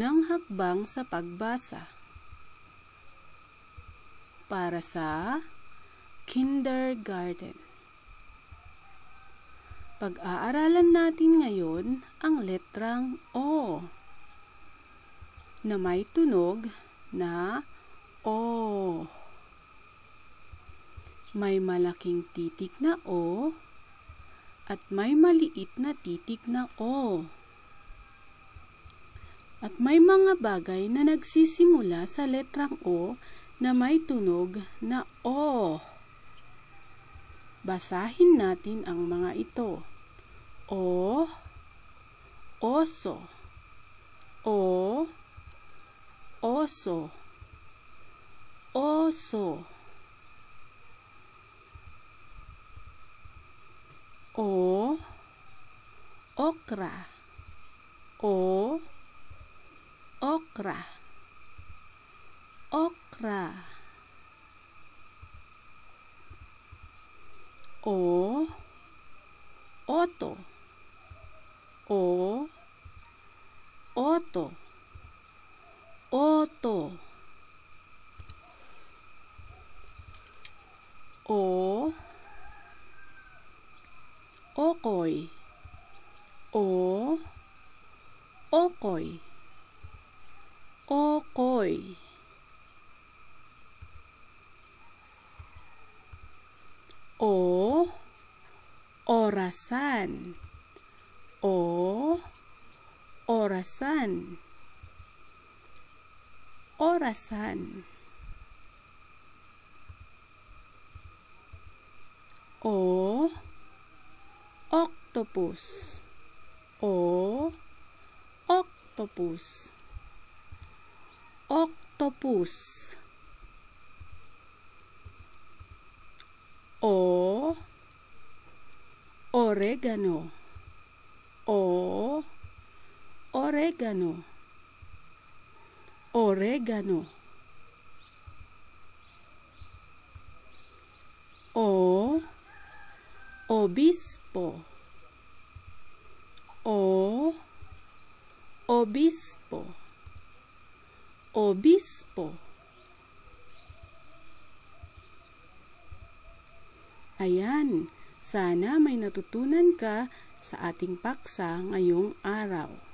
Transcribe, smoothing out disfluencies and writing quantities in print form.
unang hakbang sa pagbasa para sa kindergarten. Pag-aaralan natin ngayon ang letrang O na may tunog na O. May malaking titik na O at may maliit na titik na O. At may mga bagay na nagsisimula sa letrang O na may tunog na O. Basahin natin ang mga ito. O, oso. O, oso. Oso. O, okra. O, okra. Okra. O, oto. O, oto. Oto. O, okoy. O, okoy. Okoy. O, orasan. O, orasan. Orasan. O, octopus. O, octopus. Octopus. O, oregano. O, oregano. Oregano. O, obispo. O, obispo. Obispo. Ayan, sana may natutunan ka sa ating paksa ngayong araw.